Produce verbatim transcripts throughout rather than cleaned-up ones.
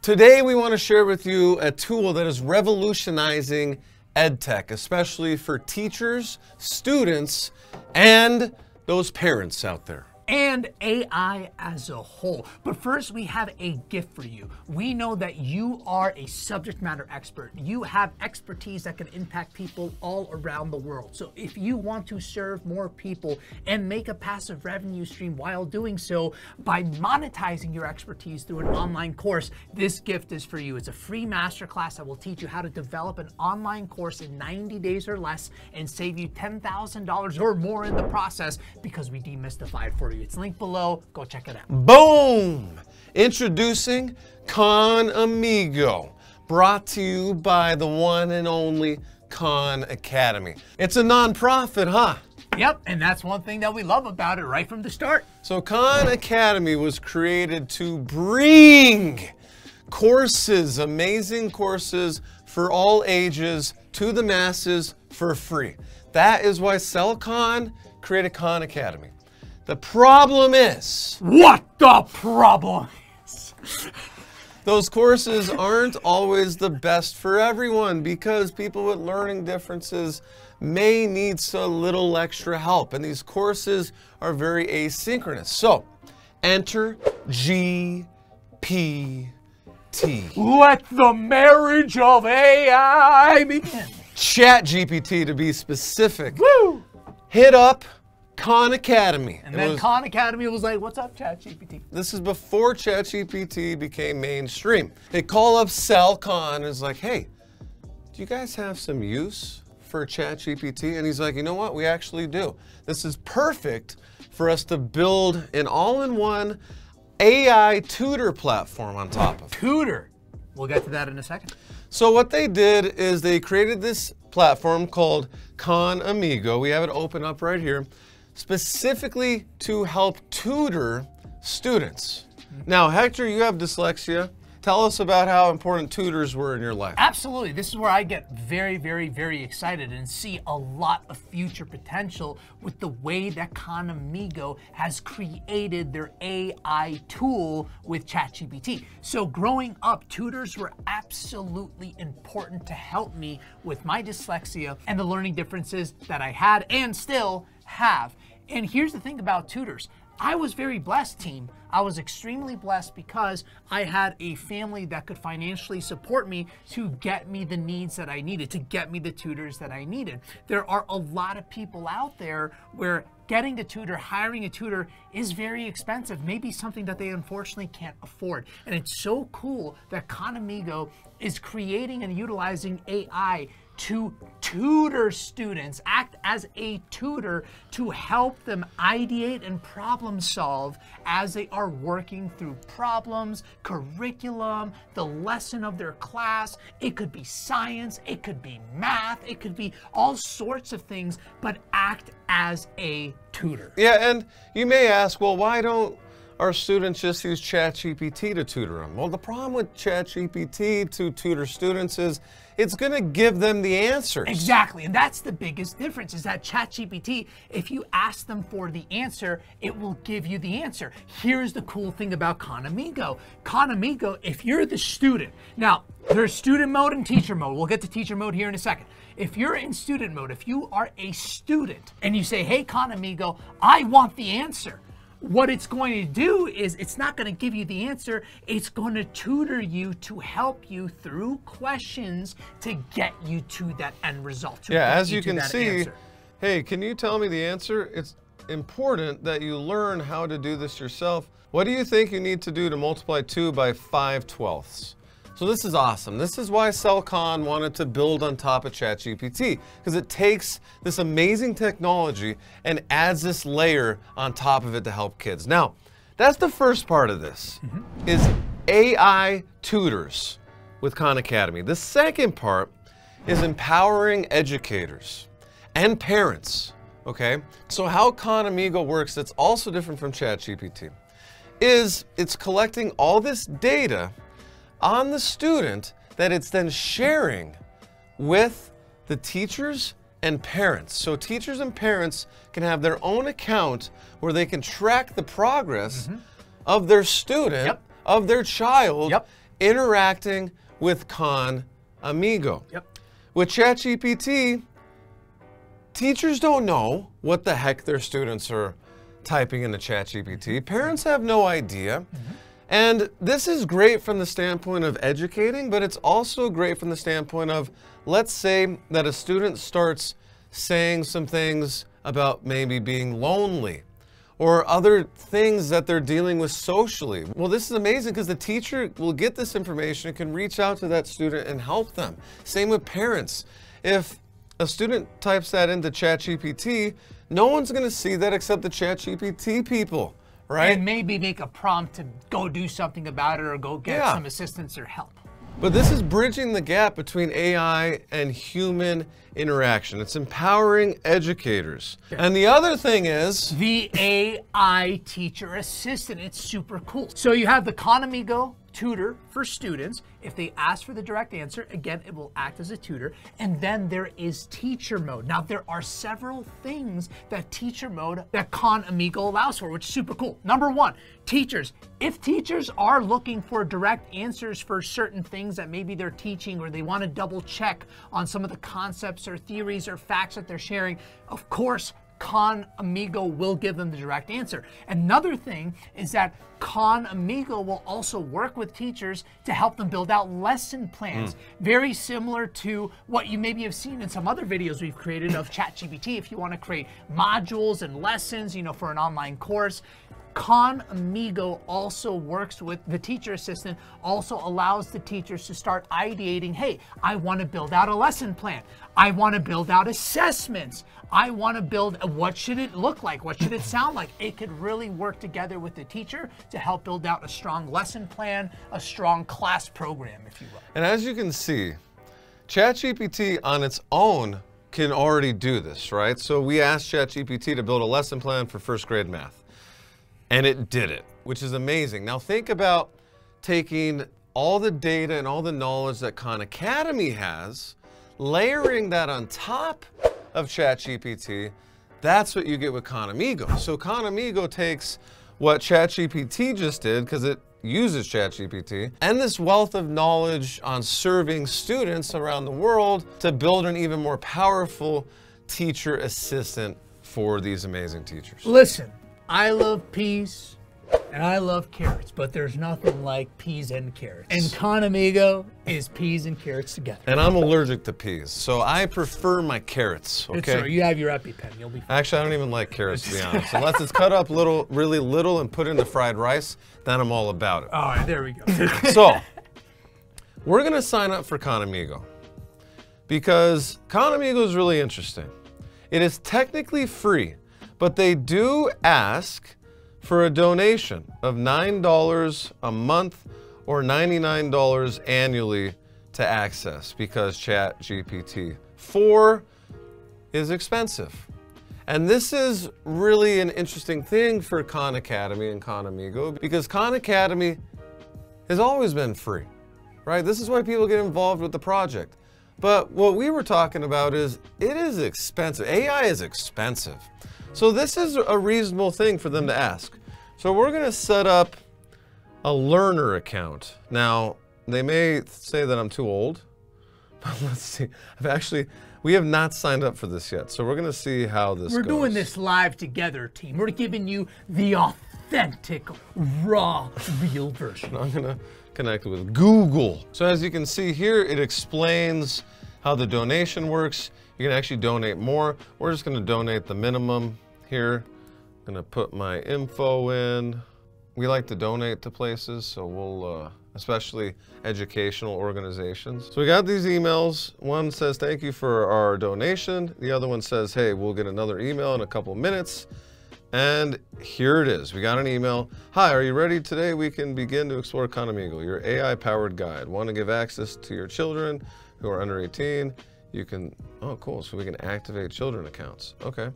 Today we want to share with you a tool that is revolutionizing EdTech, especially for teachers, students, and those parents out there. And A I as a whole. But first, we have a gift for you. We know that you are a subject matter expert. You have expertise that can impact people all around the world. So if you want to serve more people and make a passive revenue stream while doing so by monetizing your expertise through an online course, this gift is for you. It's a free masterclass that will teach you how to develop an online course in ninety days or less and save you ten thousand dollars or more in the process because we demystify it for you. It's linked below. Go check it out. Boom! Introducing Kahnmigo, brought to you by the one and only Khan Academy. It's a nonprofit, huh? Yep, and that's one thing that we love about it right from the start. So Khan Academy was created to bring courses, amazing courses for all ages to the masses for free. That is why CellCon created Khan Academy. The problem is... What the problem is? Those courses aren't always the best for everyone because people with learning differences may need so little extra help, and these courses are very asynchronous. So, enter G P T. Let the marriage of A I begin. Chat G P T to be specific. Woo! Hit up Khan Academy. And then was, Khan Academy was like, what's up, Chat G P T? This is before Chat G P T became mainstream. They call up CellCon and is like, hey, do you guys have some use for Chat G P T? And he's like, you know what? We actually do. This is perfect for us to build an all-in-one A I tutor platform on top of. Tutor. We'll get to that in a second. So what they did is they created this platform called Khanmigo. We have it open up right here, specifically to help tutor students. Now, Hector, you have dyslexia. Tell us about how important tutors were in your life. Absolutely. This is where I get very, very, very excited and see a lot of future potential with the way that Kahnmigo has created their A I tool with Chat G P T. So growing up, tutors were absolutely important to help me with my dyslexia and the learning differences that I had and still have. And here's the thing about tutors. I was very blessed, team. I was extremely blessed because I had a family that could financially support me to get me the needs that I needed, to get me the tutors that I needed. There are a lot of people out there where getting a tutor, hiring a tutor is very expensive, maybe something that they unfortunately can't afford. And it's so cool that Kahnmigo is creating and utilizing A I to tutor students, act as a tutor to help them ideate and problem solve as they are working through problems, curriculum, the lesson of their class. It could be science, it could be math, it could be all sorts of things, but act as a tutor. Yeah, and you may ask, well, why don't our students just use Chat G P T to tutor them? Well, the problem with Chat G P T to tutor students is it's going to give them the answers. Exactly, and that's the biggest difference is that Chat G P T, if you ask them for the answer, it will give you the answer. Here's the cool thing about Kahnmigo. Kahnmigo, if you're the student, now there's student mode and teacher mode. We'll get to teacher mode here in a second. If you're in student mode, if you are a student and you say, hey, Kahnmigo, I want the answer, what it's going to do is it's not going to give you the answer. It's going to tutor you to help you through questions to get you to that end result. Yeah, as you can see, hey, can you tell me the answer? It's important that you learn how to do this yourself. What do you think you need to do to multiply two by five twelfths? So this is awesome. This is why CellCon wanted to build on top of Chat G P T, because it takes this amazing technology and adds this layer on top of it to help kids. Now, that's the first part of this, mm-hmm. is A I tutors with Khan Academy. The second part is empowering educators and parents, okay? So how Kahnmigo works that's also different from Chat G P T is it's collecting all this data on the student that it's then sharing with the teachers and parents. So teachers and parents can have their own account where they can track the progress mm-hmm. of their student, yep. of their child, yep. interacting with Kahnmigo. Yep. With Chat G P T, teachers don't know what the heck their students are typing into Chat G P T. Parents have no idea. Mm-hmm. And this is great from the standpoint of educating, but it's also great from the standpoint of, let's say that a student starts saying some things about maybe being lonely or other things that they're dealing with socially. Well, this is amazing because the teacher will get this information and can reach out to that student and help them. Same with parents. If a student types that into Chat G P T, no one's gonna see that except the Chat G P T people, right? And maybe make a prompt to go do something about it or go get Yeah. some assistance or help. But this is bridging the gap between A I and human interaction. It's empowering educators. Yeah. And the other thing is The A I teacher assistant. It's super cool. So you have the Kahnmigo tutor for students. If they ask for the direct answer, again, it will act as a tutor. And then there is teacher mode. Now, there are several things that teacher mode that Kahnmigo allows for, which is super cool. Number one, teachers. If teachers are looking for direct answers for certain things that maybe they're teaching, or they want to double check on some of the concepts or theories or facts that they're sharing, of course, Kahnmigo will give them the direct answer. Another thing is that Kahnmigo will also work with teachers to help them build out lesson plans. Mm. Very similar to what you maybe have seen in some other videos we've created of Chat G P T. If you want to create modules and lessons, you know, for an online course, Kahnmigo also works with the teacher assistant, also allows the teachers to start ideating, hey, I want to build out a lesson plan. I want to build out assessments. I want to build, a, what should it look like? What should it sound like? It could really work together with the teacher to help build out a strong lesson plan, a strong class program, if you will. And as you can see, Chat G P T on its own can already do this, right? So we asked Chat G P T to build a lesson plan for first grade math. And it did it, which is amazing. Now think about taking all the data and all the knowledge that Khan Academy has, layering that on top of Chat G P T. That's what you get with Kahnmigo. So Kahnmigo takes what Chat G P T just did, because it uses Chat G P T, and this wealth of knowledge on serving students around the world to build an even more powerful teacher assistant for these amazing teachers. Listen. I love peas and I love carrots, but there's nothing like peas and carrots. And Kahnmigo is peas and carrots together. And I'm allergic to peas, so I prefer my carrots, okay? It's all right. You have your EpiPen, you'll be fine. Actually, I don't even like carrots, to be honest. Unless it's cut up little, really little and put into fried rice, then I'm all about it. All right, there we go. So, we're gonna sign up for Kahnmigo because Kahnmigo is really interesting. It is technically free, but they do ask for a donation of nine dollars a month or ninety-nine dollars annually to access, because Chat G P T four is expensive. And this is really an interesting thing for Khan Academy and Kahnmigo, because Khan Academy has always been free, right? This is why people get involved with the project. But what we were talking about is it is expensive. A I is expensive. So this is a reasonable thing for them to ask. So we're gonna set up a learner account. Now, they may say that I'm too old, but let's see. I've actually, we have not signed up for this yet. So we're gonna see how this We're goes. doing this live together, team. We're giving you the authentic, raw, real version. I'm gonna connect with Google. So as you can see here, it explains how the donation works. You can actually donate more. We're just gonna donate the minimum here. I'm gonna put my info in. We like to donate to places, so we'll, uh, especially educational organizations. So we got these emails. One says, thank you for our donation. The other one says, hey, we'll get another email in a couple minutes. And here it is. We got an email. Hi, are you ready? Today we can begin to explore Kahnmigo, your A I-powered guide. Want to give access to your children who are under eighteen? You can, oh cool, so we can activate children accounts. Okay.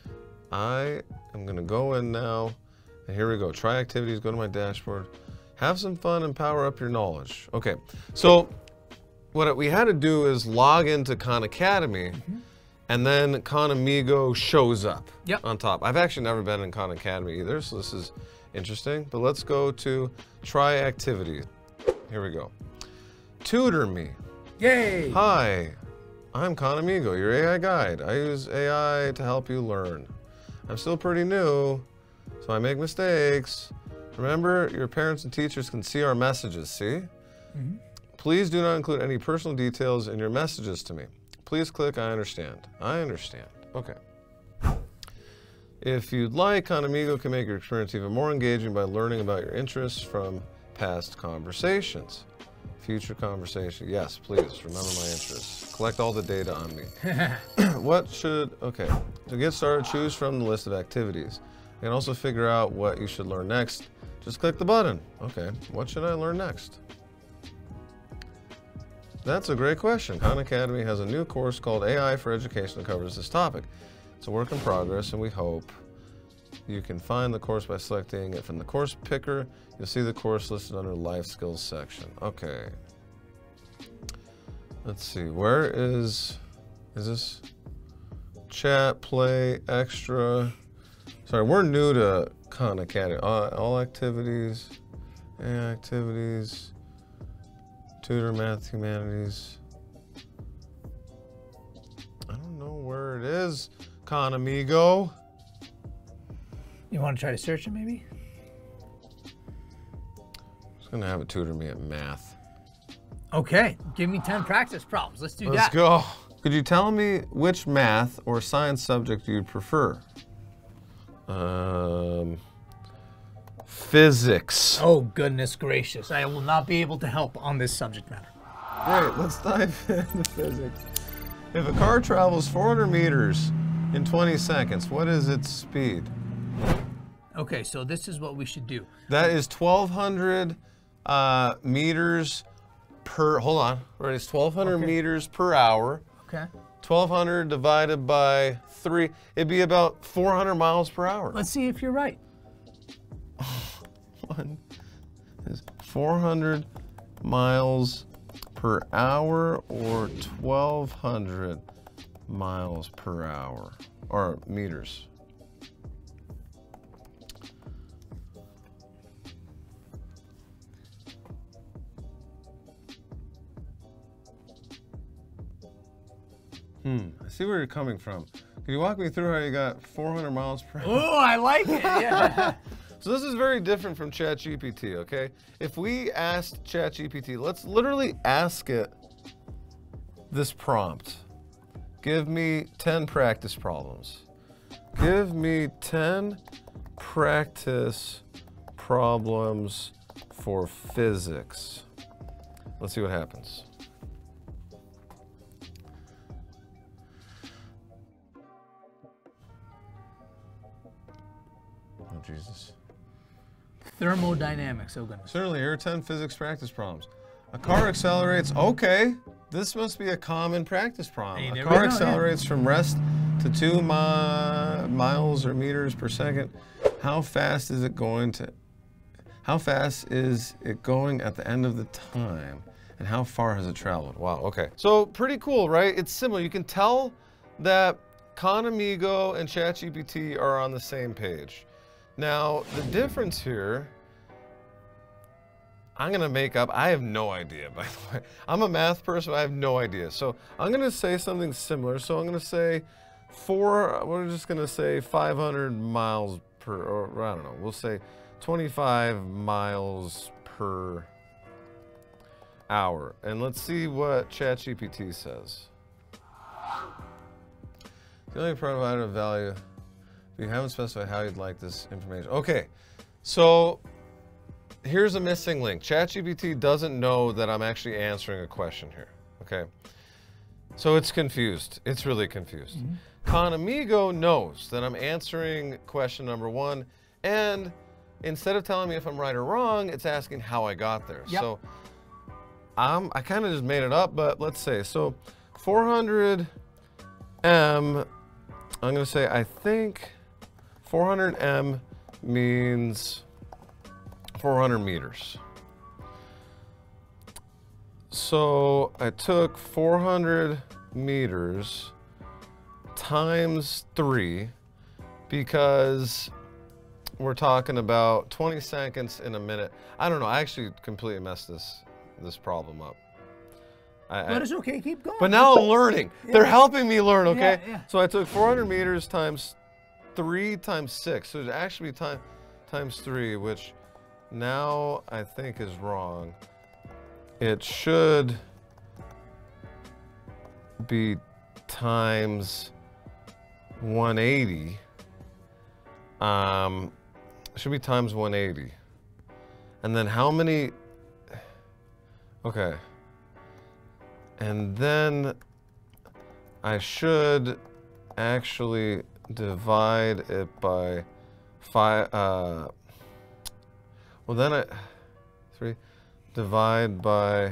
I am gonna go in now, and here we go. Try activities, go to my dashboard. Have some fun and power up your knowledge. Okay, so what we had to do is log into Khan Academy, mm-hmm. and then Kahnmigo shows up yep. on top. I've actually never been in Khan Academy either, so this is interesting. But let's go to try activity. Here we go. Tutor me. Yay! Hi, I'm Kahnmigo, your A I guide. I use A I to help you learn. I'm still pretty new, so I make mistakes. Remember, your parents and teachers can see our messages, see? Mm-hmm. Please do not include any personal details in your messages to me. Please click I understand. I understand. Okay. If you'd like, Kahnmigo can make your experience even more engaging by learning about your interests from past conversations. Future conversation. Yes, please remember my interests. Collect all the data on me. What should, okay. To get started, choose from the list of activities. You can also figure out what you should learn next. Just click the button. Okay, what should I learn next? That's a great question. Khan Academy has a new course called A I for Education that covers this topic. It's a work in progress, and we hope you can find the course by selecting it from the course picker. You'll see the course listed under the life skills section. Okay. Let's see, where is, is this chat, play, extra? Sorry, we're new to Khan Academy. All, all activities, A I activities, tutor, math, humanities. I don't know where it is, Kahnmigo. You want to try to search it, maybe? I'm just gonna have it tutor me at math. Okay, give me ten practice problems. Let's do Let's that. go. Could you tell me which math or science subject you'd prefer? Um, physics. Oh, goodness gracious. I will not be able to help on this subject matter. Great, let's dive into physics. If a car travels four hundred meters in twenty seconds, what is its speed? Okay, so this is what we should do. That is twelve hundred uh, meters per, hold on, right, it's twelve hundred Okay. meters per hour. Okay. twelve hundred divided by three, it'd be about four hundred miles per hour. Let's see if you're right. One is four hundred miles per hour or twelve hundred miles per hour, or meters. Hmm, I see where you're coming from. Can you walk me through how you got four hundred miles per hour? Oh, I like it, yeah. So this is very different from Chat G P T, okay? If we asked Chat G P T, let's literally ask it this prompt. Give me ten practice problems. Give me ten practice problems for physics. Let's see what happens. Oh, Jesus. Thermodynamics, oh goodness. Certainly, here are ten physics practice problems. A car accelerates, okay. This must be a common practice problem. Hey, a there car we go, accelerates from rest to two mi miles or meters per second. How fast is it going to, how fast is it going at the end of the time? And how far has it traveled? Wow, okay. So pretty cool, right? It's similar. You can tell that Kahnmigo and Chat G P T are on the same page. Now, the difference here, I'm gonna make up, I have no idea, by the way. I'm a math person, I have no idea. So I'm gonna say something similar. So I'm gonna say four, we're just gonna say five hundred miles per, or I don't know, we'll say twenty-five miles per hour. And let's see what Chat G P T says. The only provider of value, you haven't specified how you'd like this information. Okay, so here's a missing link. Chat G P T doesn't know that I'm actually answering a question here, okay? So it's confused. It's really confused. Mm-hmm. Kahnmigo knows that I'm answering question number one, and instead of telling me if I'm right or wrong, it's asking how I got there. Yep. So um, I kind of just made it up, but let's say, so four hundred M, I'm gonna say, I think four hundred M means four hundred meters. So I took four hundred meters times three because we're talking about twenty seconds in a minute. I don't know, I actually completely messed this, this problem up. I, But I, it's okay, keep going. but now I'm learning. Yeah. They're helping me learn, okay? Yeah, yeah. So I took four hundred meters times three times six. So it'd actually be time, times three, which now I think is wrong. It should be times one eighty. Um, it should be times one eighty. And then how many? Okay. And then I should actually divide it by five. Uh, well, then I three divide by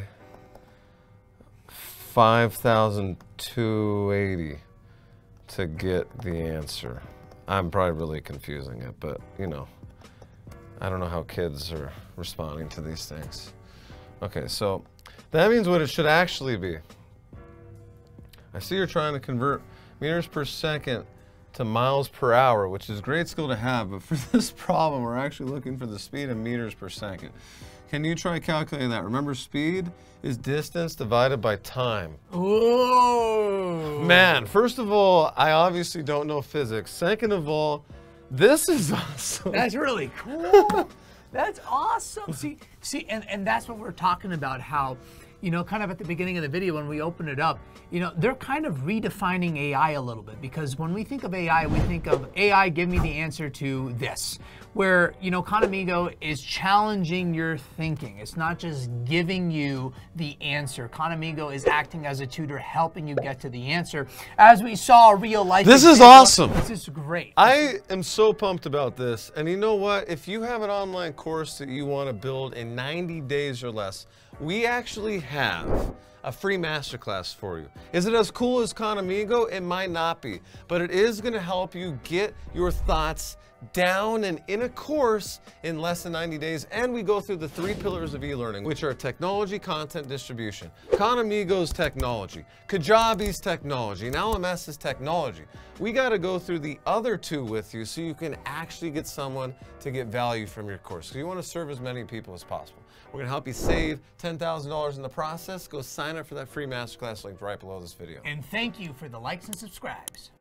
five thousand two hundred eighty to get the answer. I'm probably really confusing it, but you know, I don't know how kids are responding to these things. Okay, so that means what it should actually be. I see you're trying to convert meters per second to miles per hour, which is a great skill to have, but for this problem, we're actually looking for the speed in meters per second. Can you try calculating that? Remember, speed is distance divided by time. Whoa. Man, first of all, I obviously don't know physics. Second of all, this is awesome. That's really cool. That's awesome. See, see, and, and that's what we're talking about, how, you know, kind of at the beginning of the video when we open it up, you know, they're kind of redefining A I a little bit, because when we think of A I, we think of A I, give me the answer to this, where, you know, Kahnmigo is challenging your thinking. It's not just giving you the answer. Kahnmigo is acting as a tutor, helping you get to the answer. As we saw, real life. This is example, awesome. This is great. I am so pumped about this. And you know what? If you have an online course that you want to build in ninety days or less, we actually have a free masterclass for you. Is it as cool as Kahnmigo? It might not be, but it is going to help you get your thoughts down and in a course in less than ninety days. And we go through the three pillars of e-learning, which are technology, content, distribution. Kahnmigo's technology, Kajabi's technology, and L M S's technology. We got to go through the other two with you so you can actually get someone to get value from your course. So you want to serve as many people as possible. We're going to help you save ten thousand dollars in the process. Go sign up for that free masterclass link right below this video. And thank you for the likes and subscribes.